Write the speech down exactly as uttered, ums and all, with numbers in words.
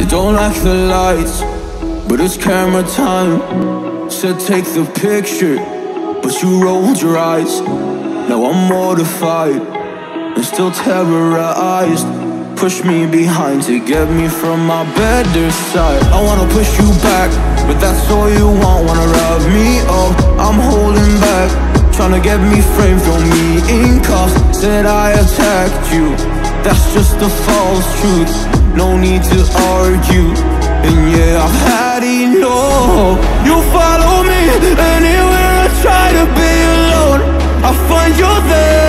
You don't like the lights, but it's camera time. Said take the picture, but you rolled your eyes. Now I'm mortified and still terrorized. Push me behind to get me from my better side. I wanna push you back, but that's all you want. Wanna rub me up, I'm holding back. Tryna get me framed, throw me in cuffs. Said I attacked you, that's just a false truth. No need to argue, and yeah, I've had enough. You follow me anywhere I try to be alone. I find you there.